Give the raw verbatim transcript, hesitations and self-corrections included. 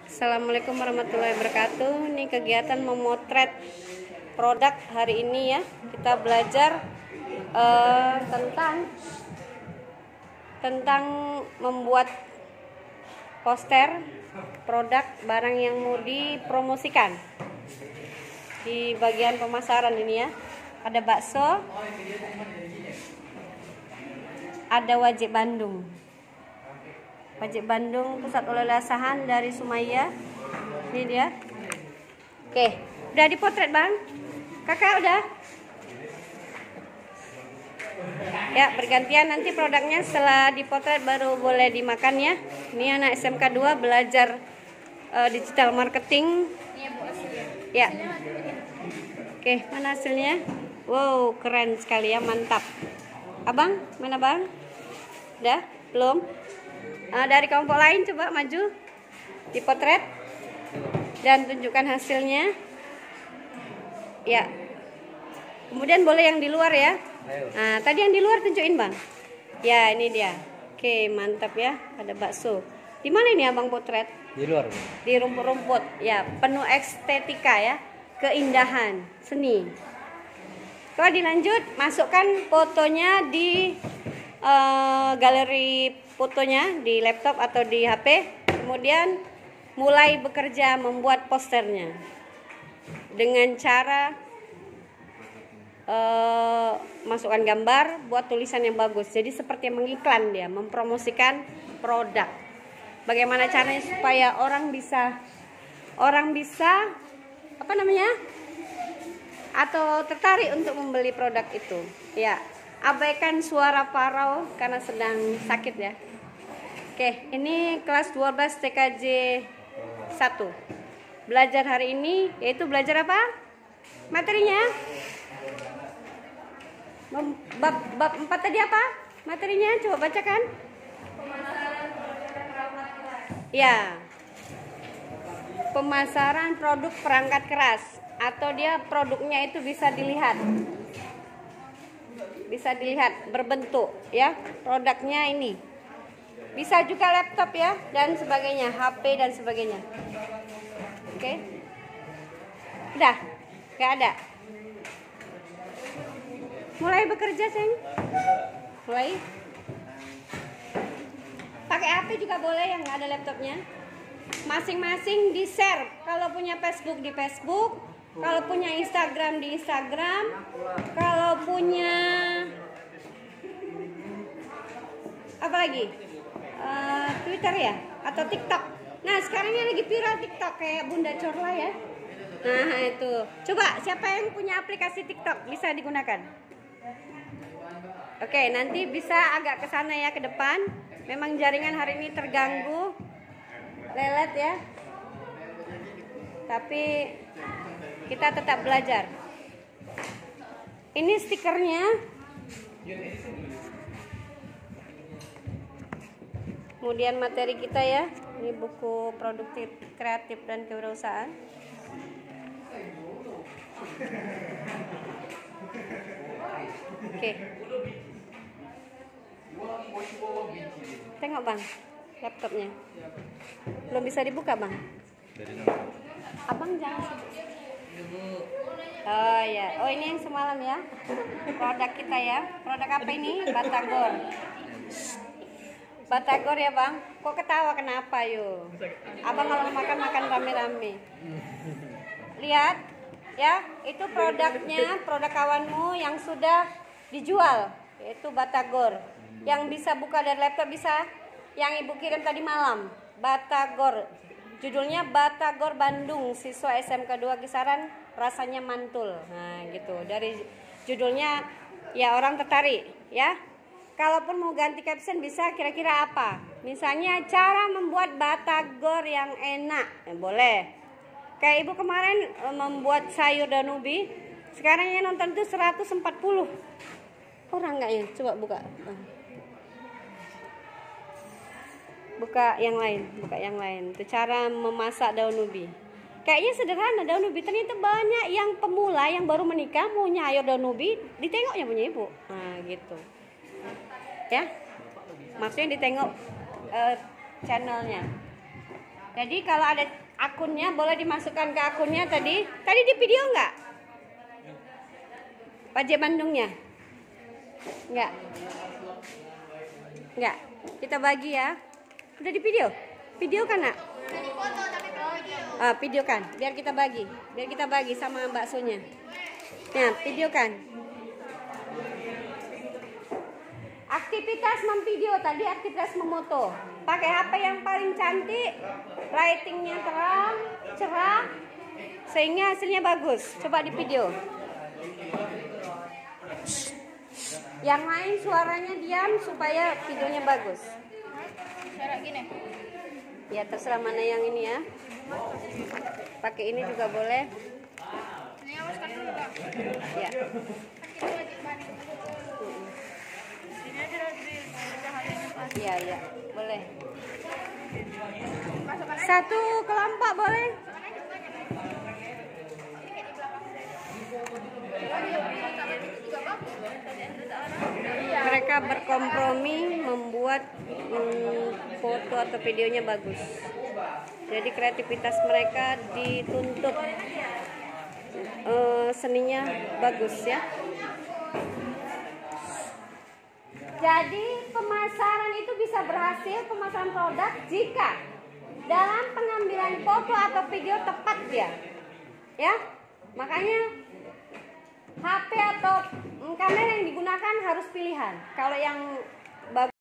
Assalamualaikum warahmatullahi wabarakatuh. Ini kegiatan memotret produk hari ini ya. Kita belajar uh, tentang tentang membuat poster produk barang yang mau dipromosikan. Di bagian pemasaran ini ya, ada bakso, ada wajik Bandung. Wajik Bandung pusat oleh-oleh asahan dari Sumaya. Ini dia. Oke, udah dipotret bang? Kakak udah? Ya, bergantian nanti produknya setelah dipotret baru boleh dimakan ya. Ini anak S M K dua belajar uh, digital marketing. Ya. Oke, mana hasilnya? Wow, keren sekali ya, mantap. Abang, mana bang? Udah? Belum? Nah, dari kelompok lain coba maju, dipotret dan tunjukkan hasilnya. Ya. Kemudian boleh yang di luar ya. Nah, tadi yang di luar tunjukin bang. Ya, ini dia. Oke, mantap ya. Ada bakso. Di mana ini abang potret? Di luar. Di rumput-rumput. Ya, penuh estetika ya, keindahan seni. Kalau dilanjut, masukkan fotonya di uh, galeri fotonya di laptop atau di H P, kemudian mulai bekerja membuat posternya dengan cara uh, masukkan gambar, buat tulisan yang bagus. Jadi seperti mengiklan dia, mempromosikan produk. Bagaimana caranya supaya orang bisa orang bisa apa namanya? Atau tertarik untuk membeli produk itu. Ya, abaikan suara parau karena sedang sakit ya. Oke, ini kelas dua belas T K J satu. Belajar hari ini yaitu belajar apa? Materinya? Bab bab empat tadi apa? Materinya coba bacakan. Ya. Pemasaran produk perangkat keras, atau dia produknya itu bisa dilihat. Bisa dilihat berbentuk ya, produknya ini. Bisa juga laptop ya, dan sebagainya, H P dan sebagainya. Oke. Udah? Gak ada? Mulai bekerja, sayang? Mulai? Pakai H P juga boleh yang gak ada laptopnya. Masing-masing di-share. Kalau punya Facebook di Facebook, kalau punya Instagram di Instagram, kalau punya apa lagi? Uh, Twitter ya, atau TikTok. Nah, sekarang ini lagi viral TikTok kayak Bunda Corla ya. Nah, itu. Coba siapa yang punya aplikasi TikTok bisa digunakan? Oke, nanti bisa agak ke sana ya, ke depan. Memang jaringan hari ini terganggu. Lelet ya. Tapi kita tetap belajar. Ini stikernya. Kemudian materi kita ya, ini buku produktif, kreatif dan kewirausahaan. Oke. Tengok bang, laptopnya. Belum bisa dibuka bang. Abang jangan. Oh ya, oh ini yang semalam ya. Produk kita ya. Produk apa ini? Batagor. Batagor ya bang, kok ketawa kenapa yuk? Abang kalau makan makan rame-rame. Lihat, ya itu produknya, produk kawanmu yang sudah dijual, yaitu Batagor. Yang bisa buka dari laptop bisa, yang ibu kirim tadi malam, Batagor. Judulnya Batagor Bandung, siswa S M K dua Kisaran, rasanya mantul. Nah gitu, dari judulnya ya orang tertarik ya. Kalaupun mau ganti caption bisa kira-kira apa? Misalnya cara membuat batagor yang enak, eh, boleh. Kayak ibu kemarin eh, membuat sayur daun ubi. Sekarang yang nonton tuh seratus empat puluh orang nggak ya? Coba buka. Buka yang lain, buka yang lain. Itu cara memasak daun ubi. Kayaknya sederhana daun ubi. Ternyata banyak yang pemula yang baru menikah mau nyayur daun ubi, ditengoknya punya ibu. Nah gitu. Ya, maksudnya ditengok uh, channelnya Jadi kalau ada akunnya boleh dimasukkan ke akunnya tadi. Tadi di video nggak? Pajak Bandungnya? Nggak. Nggak. Kita bagi ya. Udah di video? Video kan nak? Di foto tapi belum video. Ah, video kan. Biar kita bagi. Biar kita bagi sama baksonya. Nah, video kan. Aktivitas memvideo tadi, aktivitas memoto. Pakai H P yang paling cantik, lightingnya terang, cerah, sehingga hasilnya bagus. Coba di video. Yang lain suaranya diam supaya videonya bagus. Cara gini. Ya terserah mana yang ini ya. Pakai ini juga boleh. Ini awas kan dulu Kak. Ya. Ini aja lebih cahayanya pas. Iya, iya, boleh. Satu kelompok boleh? Mereka berkompromi membuat hmm, foto atau videonya bagus. Jadi kreativitas mereka dituntut, uh, seninya bagus ya. Jadi pemasaran itu bisa berhasil, pemasaran produk jika dalam pengambilan foto atau video tepat ya. Ya, makanya H P atau kamera yang digunakan harus pilihan. Kalau yang bagus